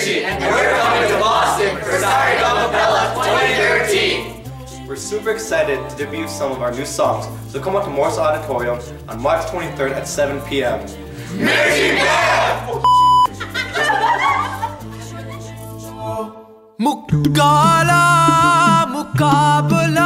Energy, and we're coming to Boston for Sarigama 2013. We're super excited to debut some of our new songs, so come out to Morse Auditorium on March 23rd at 7 p.m. Energy Band! मुकाला मुकाबला